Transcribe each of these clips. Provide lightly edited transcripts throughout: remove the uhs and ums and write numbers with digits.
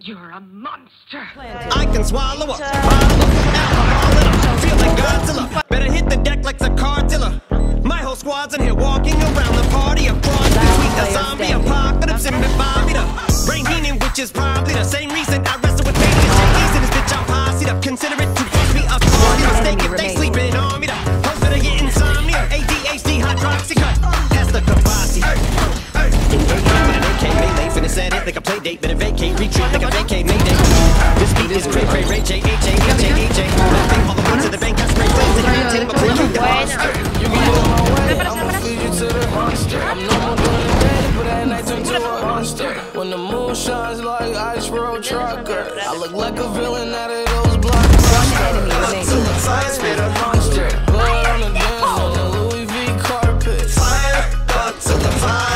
You're a monster. I can swallow a bottle of alcohol and I feel like Godzilla. Better hit the deck like the Cardilla. My whole squad's in here walking around the party. A cross between a zombie apocalypse and Bobby. Brain healing, which is probably the same reason I wrestle with pain. He's in this bitch, I'm posse up. Consider it to force me a mistake if they sleeping on me. Hoes better get insomnia. ADHD, hydroxy cut. That's the capacity. Set it like a play date, better vacate, retreat like a vacate, mayday. This beat is cray cray, Ray J, AJ, AJ, AJ. Rapping all the way to the bank, I spray flames in the table, click the monster. You get on my way, I'ma feed you to the monster. I'm normal during the day, but at night turn to a monster. When the moon shines like ice road trucker, I look like a villain out of those blockbusters. I spit a monster, blood on the dance on the Louis V carpet. Fire, thoughts of the fire.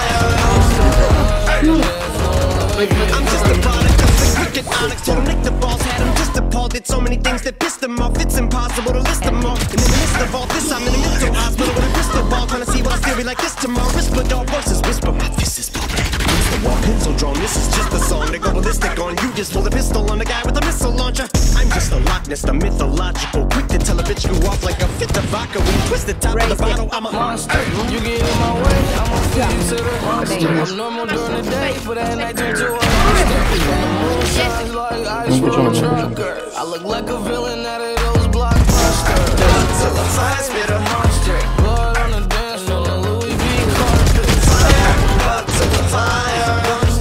I'm just a product of the wicked onyx. Told him lick the balls, had him just appalled. Did so many things that pissed him off. It's impossible to list them all. And in the midst of all this, I'm in a mental hospital with a crystal ball, trying to see what I still be like this tomorrow. Whisper, dog voices whisper. My fist is ball back against the wall, pencil drawn. This is just a song to go ballistic on. You just pull a pistol on the guy with a missile launcher. I'm just a Loch Ness, the mythological. Quick to tell a bitch you off like a fifth of vodka. When you twist the top of the bottle, I'm a monster. You get in my way, I'ma feed you to the monster. I'm normal during the day, but at night turn to a I look like a villain out of those blockbusters. I spit a monster. Blood on the dance floor, the Louis V carpet. Fire, to the fire.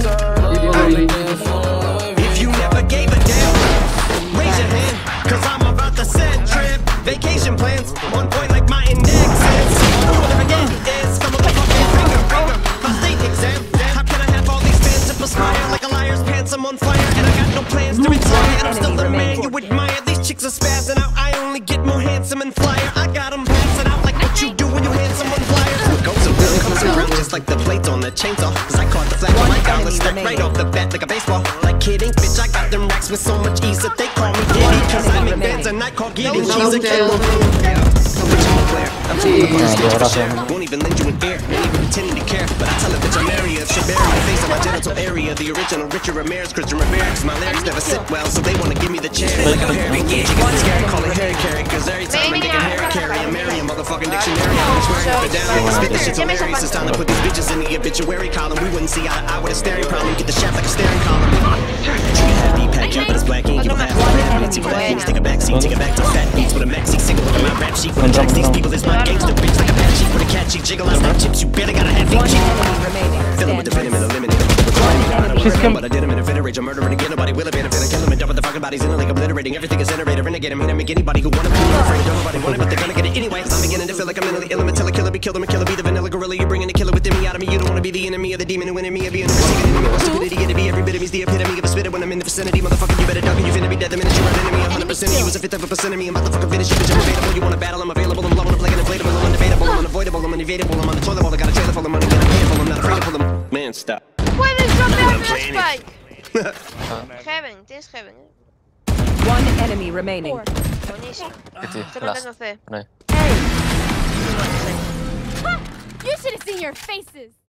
If you never gave a damn, raise your hand, cause I'm about to set trip. Vacation plans, on point like my index is. Whatever again is, come on the fucking finger. My state exam, how can I have all these fans to perspire like a liar's pants? I'm on fire and I got no plans to retire. And I'm still the man you admire. These chicks are spazzing out. I only get more handsome and flyer. I got them passing out like what you do when you hand someone flyers. Goes around, comes around just like the plates on the chainsaw. Cause I caught the flag on my dollar stack right off the bat like a baseball. Like kidding, bitch, I got them racks with so much ease that they call me Giddy. Cause I make bands and I call Giddy. She's a killer. I'm taking the share. Won't even lend you an ear. Ain't even pretending to care. But I tell a bitch I'm area. Should bury my face on my genital area. The original Richard Ramirez, Christian Ramirez. My lyrics never sit well, so they wanna give me the chair. Like a Harry Gage, you get scared, call it Harry Carry. Cause every time I get a Harry Carry, I marry a motherfucking dictionary. I'm swearing up and down. Spit this shit's hilarious. It's time to put these bitches in the obituary column. We wouldn't see eye to eye with a staring problem. Get the shaft like a staring column. Tree happy, pack jump, but it's black ink. You don't have one minutes. Black kings, take a backseat, take it back to fat beats with a maxi single. Look at my rap sheet. When I text these people, it's my gangster bitch like a bad sheet with a catchy jiggle. I snap chips, you better got a half inch. Fill him with the venom and eliminate him. But I did him in a fit of rage. I'm murdering again. Nobody will have been a fit. I kill him and dump the fucking bodies in a lake, obliterating everything is generator. Renegade him, hit him, make anybody who wanna be afraid. Don't nobody want it, but they're gonna get it anyway. I'm beginning to feel like I'm mentally ill. I'm a killer, be killed. I'm a killer, be the vanilla gorilla. You're bringing the killer within me out of me. You don't wanna be the enemy of the demon who enemy of being a receiving enemy. What's stupidity to be every bit of me's the epitome of a spitter when I'm in the vicinity. Motherfucker, you better duck and you finna be dead the minute you run into me. 100% of you is a fifth of a percent of me. I'm about to fucking finish you, bitch. I'm available. You wanna battle? I'm available. I'm blowing up like an inflatable. I'm undebatable. I'm unavoidable. I'm unevadable. I'm on the toilet bowl. I got a trailer full of money. I'm painful. I'm not afraid to pull them. Man, stop. Puedes dropear la spike. Heaven, tienes Heaven. One enemy remaining. Buenísimo. Estoy matando C. No. Hey. You should have seen your faces.